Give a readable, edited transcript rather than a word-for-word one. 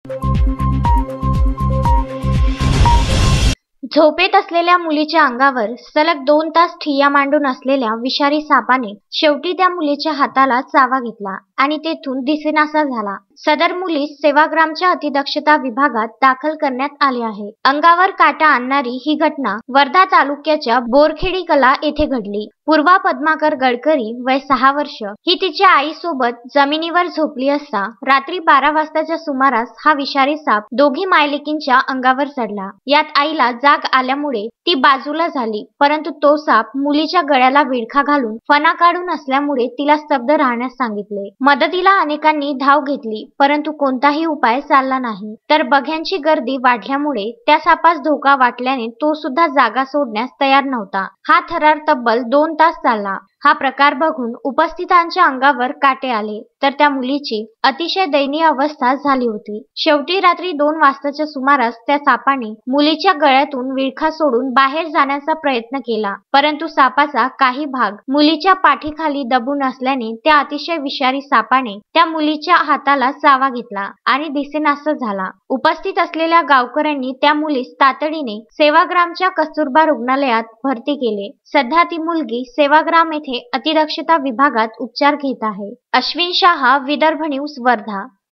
झोपेत असलेल्या मुलीच्या अंगावर सलग 2 तास ठिय्या मांडून असलेल्या विषारी सापाने शेवटी त्या मुलीच्या हाताला चावा घेतला आणि तेथून दिसेनासा झाला. सदर मुलीस सेवाग्रामच्या अतिदक्षता विभागात दाखल करण्यात आले आहे. अंगावर काटा आणणारी ही घटना वर्धा तालुक्याच्या बोरखेडी कला येथे घडली. पूर्वा पद्माकर गडकरी वय 6 वर्ष ही तिच्या आईसोबत जमिनीवर झोपली असता रात्री 12 वाजताच्या सुमारास हा विषारी साप दोघी मायलेकींच्या अंगावर चढला. यात आईला जाग आल्यामुळे ती बाजूला झाली, परंतु तो साप मुलीच्या गळ्याला विळखा घालून फणा काढून असल्यामुळे तिला स्तब्ध राहण्यास सांगितले. मदतीला अनेकांनी धाव घेतली, परंतु कोणताही उपाय चालला नाही. तर बघ्यांची गर्दी वाढल्यामुळे त्या सापास धोका वाटल्याने तो सुद्धा जागा सोडण्यास तयार नव्हता. हा थरार तब्बल 2 तास चालला. हा प्रकार बघून उपस्थितांच्या अंगावर काटे आले, तर त्या मुलीची अतिशय दयनीय अवस्था झाली होती. शेवटी रात्री 2 वाजताच्या सुमारास त्या सापाने मुलीच्या गळ्यातून विळखा सोडून बाहेर जाण्याचा प्रयत्न केला, परंतु सापाचा काही भाग मुलीच्या पाठीखाली दबून असल्याने त्या अतिशय विषारी सापाने त्या मुलीच्या हाताला चावा घेतला आणि दिसेनासा झाला. उपस्थित असलेल्या गावकऱ्यांनी त्या मुलीस तातडीने सेवाग्रामच्या कस्तुरबा रुग्णालयात भरती केले. सध्या ती मुलगी सेवाग्राम येथे अतिदक्षता विभागात उपचार घेत आहे. अश्विन शाह, विदर्भ न्यूज, वर्धा.